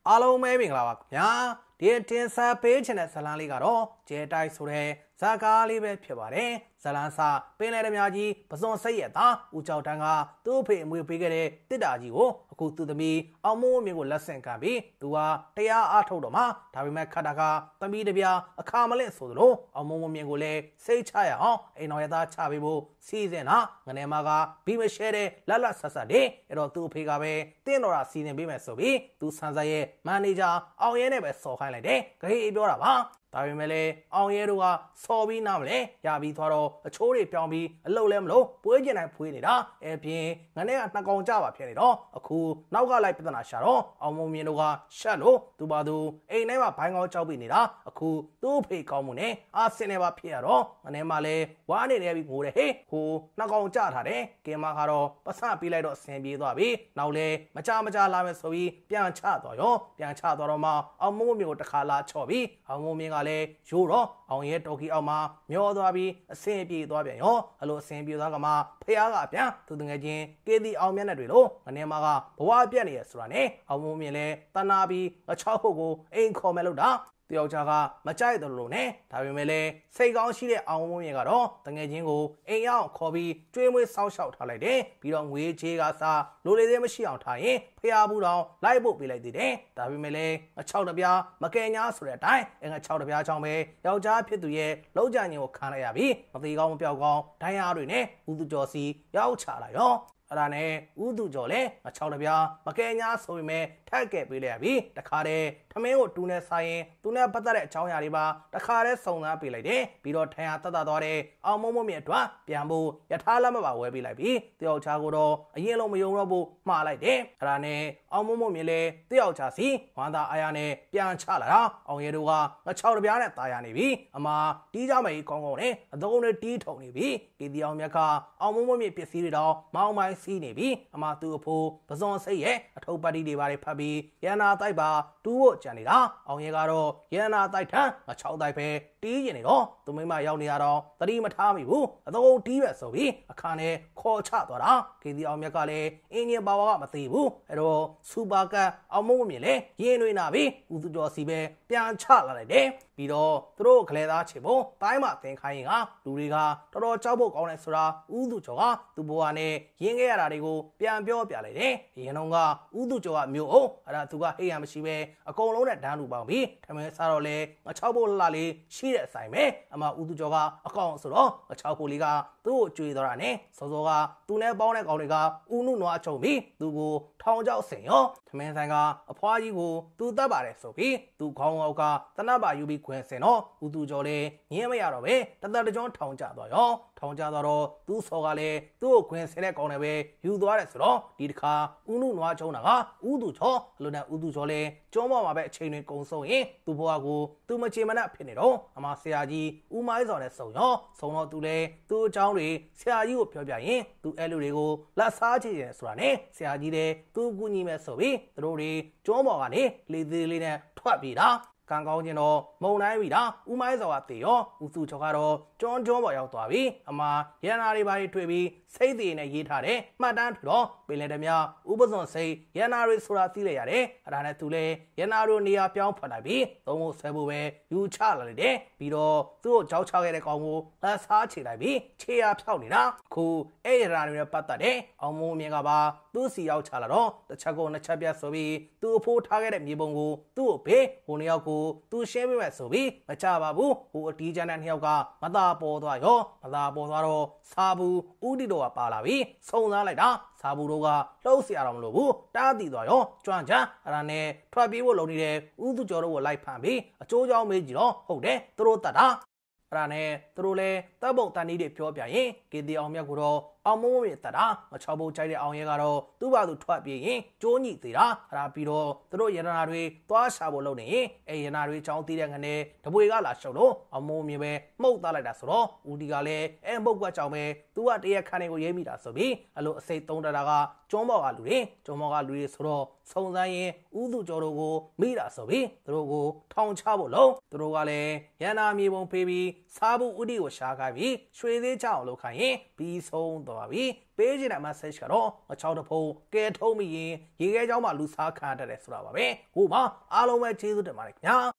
အားလုံးပဲမင်္ဂလာပါခင်ဗျာဒီတင်ဆက်ပေးချင်တဲ့ဇလန်းလေးကတော့ကျဲတိုက်ဆိုတဲ့ဇာကားလေးပဲဖြစ်ပါတယ်ဇလန်းစာပင်လယ်ဓမြကြီးပစွန်စိတ်ရသားဦးကျော်တန်းကသူ့အဖေအမွေပေးခဲ့တဲ့တစ်တာကြီးကိုအခုသူ့သမီးအောင်မိုးမြင့်ကိုလက်ဆင့်ကမ်းပြီးသူကတရားအားထုတ်တော့မှဒါပေမဲ့ခတ်တာကသမီးတပြားအခါမလင့်ဆိုသလိုအောင်မိုးမြင့်ကိုလည်းစိတ်ချရအောင်အိမ်တော်ရသားချပေးဖို့စီစဉ်တာငနေမကဘီမရှဲတဲ့လက်လက်ဆက်ဆက်တဲ့အဲ့တော့သူ့အဖေကပဲတင်းတော်တာစီစဉ်ပေးမယ်ဆိုပြီးသူဆန်ဆက်ရဲ့မန်နေဂျာအောင်ရဲနဲ့ပဲစော်ခိုင်းလိုက်တယ်ဂဟေးပြောတာပါဒါပေမဲ့လည်းအောင်ရဲတို့ကစော်ပြီးနားမလဲရပြီးသွားတော့အချိုးတွေပြောင်းပြီးအလုတ်လဲမလို့ပွေးကျင်တိုင်းဖွေးနေတာအပြင်ငနဲ့ကနှစ်ကောင်ကြပါဖြစ်နေတော့အခုနောက်ကလိုက်ပြဿနာရှာတော့အောင်မုံမြင့်တို့ကရှက်လို့သူပါသူအိမ်ထဲမှာဘိုင်းကောင်းကြောက်ပြီးနေတာအခုသူ့ဖေကောင်းမှုနဲ့အာစင်နေပါဖြစ်ရတော့ငနဲ့မှလည်းဝါးနေနေပြီးငိုတယ်ဟေးဟိုနှစ်ကောင်ကြထားတယ်ကင်မကတော့ပတ်စံပေးလိုက်တော့အဆင်ပြေသွားပြီနောက်လဲမကြလာမယ်ဆိုပြီးပြန်ချသွားရောပြန်ချသွားတော့မှအောင်မုံမြင့်ကိုတစ်ခါလာချော့ပြီးအောင်မုံမြင့်ကလည်းရိုးတော့အောင်ရဲတော်ကီအောက်မှာမျောသွားပြီးအဆင်ပြေသွားပြန်ရောအဲ့လိုအဆင်ပြေသွားကမှဖះကပြန်သူတငယ်ချင်းကေတီအောင်မျက်နှာတွေလို့ငနေမကဘဝပြက်နေရဆိုတာနဲ့အောင်မုံမြင့်လဲတနာပြီးအချောက်ဟုတ်ကိုအိမ်ခေါ်မယ်လို့တာတယောက်ကြားကမကြိုက်တယ်လို့နဲ့ဒါပေမဲ့လည်းစိတ်ကောင်းရှိတဲ့အောင်မုံမြင့်ကတော့တငယ်ချင်းကိုအိမ်ရောက်ခေါ်ပြီးကျွေးမွေးစောက်ရှောက်ထားလိုက်တယ်ပြီးတော့ငွေချေးကစားလိုလေသေးမရှိအောင်ထားရင်ဖះဘူးတော်လိုက်ဖို့ပေးလိုက်သေးတယ်ဒါပေမဲ့လည်းအချောက်တပြားမကယ်ညာဆိုတဲ့အတိုင်းအငါ6တပြားချောင်းပဲယောက်ျားဖြစ်သူရဲ့လောက်ကြညင်ကိုခံလိုက်ရပြီးမသေးကောင်းမပြောက်ကောင်းဒိုင်းရတွေနဲ့ဦးသူကျော်စီရောက်ချလာရောအဲ့ဒါနဲ့ဦးသူကျော်လည်း6တပြားမကယ်ညာဆိုပေမဲ့ထက်ကဲပေးလိုက်ရပြီးတခါတည်းထမင်းကိုတူနဲ့ဆိုင်ရင်သူနဲ့ပတ်သက်တဲ့အကြောင်းအရာတွေပါတခါတည်းစုံစမ်းပေးလိုက်တယ်ပြီးတော့ထန်ရတတ်သွားတဲ့အောင်မုံမုံမြင့်အတွက်ပြန်ဖို့ယထာလက်မပါဝဲပေးလိုက်ပြီးတယောက်ချာကိုတော့အရင်လုံးမယုံတော့ဘူးမှားလိုက်တယ်အဲ့ဒါနဲ့အောင်မုံမုံမြင့်လည်းတယောက်ချာစီဝမ်းသာအားရနဲ့ပြန်ချလာတာအောင်ရဲတို့က6တပြားနဲ့တာယာနေပြီအမတီးကြမယ်ကောင်းကောင်းနဲ့အသုံးနဲ့တီးထုံနေပြီဒီတီအောင်မြတ်ကအောင်မုံမုံမြင့်ပစ္စည်းတွေတော့မောင်းမိုင်းစီးနေပြီအမသူ့အဖိုးပစွန်စိတ်ရဲ့အထုပ်ပတ်တီတွေပါတယ်ဖတ်ပြီးရန်နာတိုက်ပါတူးဖို့ကြံနေတာအောင်ရဲကတော့ရန်နာတိုက်ထန်း6တိုက်ပဲတီးရင်နေတော့သူမိမရောက်နေရတော့တတိမထားမိဘူးအသုံးတီးပဲဆိုပြီးအခါနဲ့ခေါ်ချသွားတာခေတီအောင်မြတ်ကလည်းအင်းကြီးပါဝါကမသိဘူးအဲ့တော့စူပါကတ်အောင်မုံမြင့်လေရင်းနှွေးနာပြီးဦးသူကျော်စီပဲပြန်ချလာလိုက်တယ်ပြီးတော့သူတို့ကလေးသားချေဖို့တိုင်းမှာသင်ခိုင်းရင်ကလူတွေကတော်တော်ကြောက်ဖို့ကောင်းတယ်ဆိုတာဦးသူကျော်ကသူ့ဘဝနဲ့ရင်းခဲ့ရတာတွေကိုပြန်ပြောပြလိုက်တယ်အရင်တော့ကဦးသူကျော်ကမျိုးအောင်အဲ့ဒါသူကဟိတ်ရမရှိပဲအကုန်လုံးနဲ့ဒန်းလူပေါင်းပြီးထမင်းစားတော့လေ6ဖို့လှလေးရှိတဲ့အဆိုင်ပဲအမဦးသူကျော်ကအကောင်ဆိုတော့6ဖို့လေးကသူ့ကိုကြွေသွားတာနဲ့စောစောကသူနဲ့ပေါင်းတဲ့ကောင်တွေကဦးနုနွားအချုံပြီးသူကိုထောင်ချောက်ဆင်ရောထမင်းဆိုင်ကအဖွားကြီးကိုသူတတ်ပါတယ်ဆိုပြီးသူခေါင်းအောက်ကတနတ်ပါယူပြီးခွင်ဆင်တော့ဦးသူကျော်လည်းငင်းမရတော့ပဲတသက်တကြောထောင်ချသွားရောထောင်ချသွားတော့သူ့စောကလည်းသူ့ကိုခွင်ဆင်တဲ့ကောင်တွေပဲယူသွားတယ်ဆိုတော့ဒီတစ်ခါဦးနုနွားချုံတာကဦးသူကျော်အလိုနဲ့ဦးသူကျော်လည်းကျွန်းပေါ်မှာပဲအချိန်တွေကုန်ဆုံးရင်သူ့ဘဝကိုသူမချေမနှက်ဖြစ်နေတော့အမဆရာကြီးဦးမိုင်းစော်နဲ့ဆုံရောဆုံတော့သူလည်းသူ့အကြောင်းတွေဆရာကြီးကိုပြောပြရင်သူအဲ့လူတွေကိုလက်စားချင်တယ်ဆိုတာနဲ့ဆရာကြီးလည်းသူ့ကူညီမဲ့ဆိုပြီးသူတို့တွေကျွန်းပေါ်ကနေလေသေးလေးနဲ့ထွက်ပြေးတာကံကောင်းခြင်းတော့မုံတိုင်းပြီတာဦးမိုင်းစော်ကတေရောဦးစုချောကတော့ကျွန်းပေါ်ရောက်သွားပြီအမရန်နာတွေပါတွေ့ပြီးစိတ်တည်နဲ့ရေးထားတယ်မှတ်တမ်းထူတော့ပင်လယ်ဓမြဥပဇွန်စိတ်ရန်နာတွေဆိုတာသိလိုက်ရတယ်အဲ့ဒါနဲ့သူလည်းရန်နာတို့နေရာပြောင်းဖွက်လိုက်ပြီးသုံးဖို့ဆွဲဖို့ပဲယူချလာလိုက်တယ်ပြီးတော့သူ့ကိုကြောက်ချခဲ့တဲ့ကောင်ကိုလက်စားချေလိုက်ပြီးခြေရဖြောက်နေတာအခုအဲ့ရန်နာတွေနဲ့ပတ်သက်တဲ့အောင်မိုးမြင့်ကပါသူ့စီရောက်ချလာတော့တစ်ချက်ကိုနှစ်ချက်ပြတ်ဆိုပြီးသူ့အဖိုးထားခဲ့တဲ့မြေပုံကိုသူ့ကိုဘေးဟိုနှစ်ယောက်ကိုသူရှင်းပေးမယ်ဆိုပြီးမချပါဘူးဟိုအတီးကျန်တဲ့နှစ်ယောက်ကမသာပေါ်သွားရောမသာပေါ်သွားတော့စာဘူးဦးတီတော်ကပါလာပြီးစုံစားလိုက်တာစာဘူးတို့ကလှုပ်เสียရတော့မလို့ဘူးတားတည်သွားရောကျွမ်းချမ်းအဲ့ဒါနဲ့ထွက်ပြေးဖို့လုံနေတဲ့ဦးသူကျော်တို့ကိုလိုက်ဖမ်းပြီးအကျိုးကြောင့်မေးကြည့်တော့ဟုတ်တယ်သူတို့တတ်တာအဲ့ဒါနဲ့သူတို့လည်းတပ်ပုတ်တန်ကြီးတွေပြောပြရင်ကေတီအောင်မြတ်ကိုတော့အောင်မုံမြင့်တတ်တာ6ဘုတ်ကြိုက်တဲ့အောင်ရဲကတော့သူ့ဘာသူထွက်ပြေးရင်ကျိုးညိသေးတာအဲ့ဒါပြီးတော့သူတို့ရတနာတွေသွားရှာဖို့လုပ်နေရင်အဲရတနာတွေအကြောင်းသိတဲ့ငနဲ့တပွေကလာရှုပ်လို့အောင်မုံမြင့်ပဲမှုတ်သားလိုက်တာဆိုတော့ဦးဒီကလည်းအဲမှုတ်ကွက်ကြောင့်ပဲသူကတရက်ခါနေကိုရေးမိတာဆိုပြီးအဲ့လိုအစိတ်သုံးတတာကကျွန်းပေါ်ကလူတွေဆိုတော့စုံစမ်းရင်ဦးသူကျော်တို့ကိုမိတာဆိုပြီးသူတို့ကိုထောင်ချဖို့လုပ်သူတို့ကလည်းရန်နာမြေပုံဖေးပြီးစားဖို့ဦးဒီကိုရှာခိုင်းပြီးရွှေသေးချအောင်လုပ်ခိုင်းရင်ပြီးဆုံးသွားပါပြီပေးချင်တဲ့ message ကတော့အချောက်တဖိုးကဲထုံးမိရင်ရေခဲเจ้าမှာလူစားခံတတ်တယ်ဆိုတာပါပဲဟိုမှာအားလုံးပဲကျေးဇူးတင်ပါတယ်ခင်ဗျာ